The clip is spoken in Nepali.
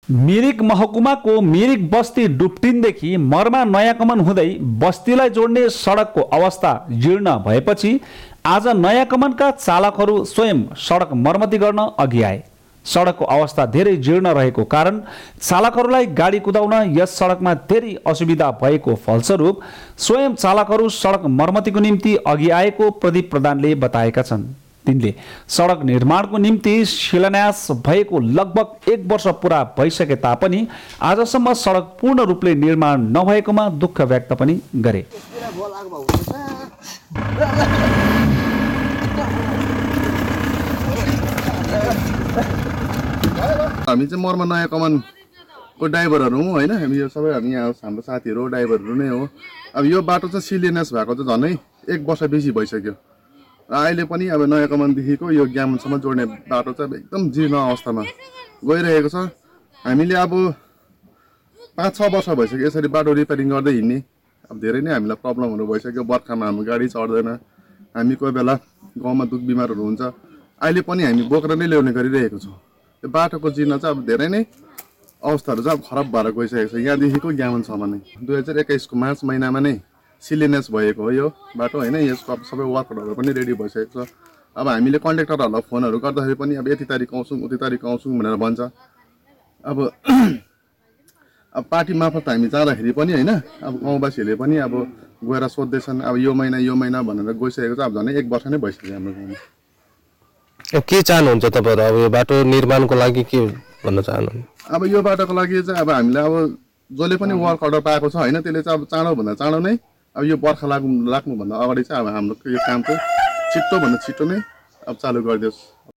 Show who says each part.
Speaker 1: मिरिक महकुमाको मिरिक बस्ती डुप्टिनदेखि मर्मा नयाँ कमान हुँदै बस्तीलाई जोड्ने सडकको अवस्था जीर्ण भएपछि आज नयाँ कमानका चालकहरू स्वयं सडक मर्मती गर्न अघि आए। सडकको अवस्था धेरै जीर्ण रहेको कारण चालकहरूलाई गाडी कुदाउन यस सडकमा धेरै असुविधा भएको फलस्वरूप स्वयं चालकहरू सडक मर्मतीको निम्ति अघि आएको प्रदीप प्रधानले बताएका छन्। तिनले सडक निर्माणको निम्ति शिलान्यास भएको लगभग 1 वर्ष पुरा भइसके तापनि आजसम्म सडक पूर्ण रूपले निर्माण नभएकोमा दुःख व्यक्त पनि गरे।
Speaker 2: हामी चाहिँ मर्मा नयाँ कमानको ड्राइभरहरू हौँ होइन। हामी यो सबै हामी यहाँ हाम्रो साथीहरू ड्राइभरहरू नै हो। अब यो बाटो चाहिँ शिलान्यास भएको चाहिँ झन्डै 1 वर्ष बेसी भइसक्यो। अहिले पनि अब नयाँ कमानदेखिको यो ग्यामनसम्म जोड्ने बाटो चाहिँ एकदम जीर्ण अवस्थामा गइरहेको छ। हामीले अब 5-6 वर्ष भइसक्यो यसरी बाटो रिपेयरिङ गर्दै हिँड्ने। अब धेरै नै हामीलाई प्रब्लमहरू भइसक्यो। बर्खामा हाम्रो गाडी चढ्दैन। हामी कोही बेला गाउँमा दुख बिमारहरू हुन्छ। अहिले पनि हामी बोकेर नै ल्याउने गरिरहेको छौँ। यो बाटोको जीर्ण चाहिँ अब धेरै नै अवस्थाहरू चाहिँ अब खराब भएर गइसकेको छ यहाँदेखिको ग्यामनसम्म नै। 2021 को मार्च महिनामा नै शिलान्यास भएको हो यो बाटो होइन। यसको अब सबै वर्करहरू पनि रेडी भइसकेको छ। अब हामीले कन्ट्र्याक्टरहरूलाई फोनहरू गर्दाखेरि पनि अब यति तारिक आउँछौँ उति तारिक आउँछौँ भनेर भन्छ। अब पार्टी मार्फत हामी जाँदाखेरि पनि होइन अब गाउँवासीहरूले पनि अब गएर सोध्दैछन् अब यो महिना भनेर गइसकेको छ। अब झन् 1 वर्ष नै भइसक्यो हाम्रो गाउँमा।
Speaker 3: के चाहनुहुन्छ तपाईँहरू अब यो बाटो निर्माणको लागि के भन्न चाहनुहुन्छ?
Speaker 2: अब यो बाटोको लागि चाहिँ अब हामीले अब जसले पनि वर्क अर्डर पाएको छ होइन त्यसले चाहिँ अब चाँडोभन्दा चाँडो नै अब यो बर्खा लाग्नुभन्दा अगाडि चाहिँ अब हाम्रो यो काम चाहिँ छिट्टोभन्दा छिट्टो नै अब चालु गरिदियोस्।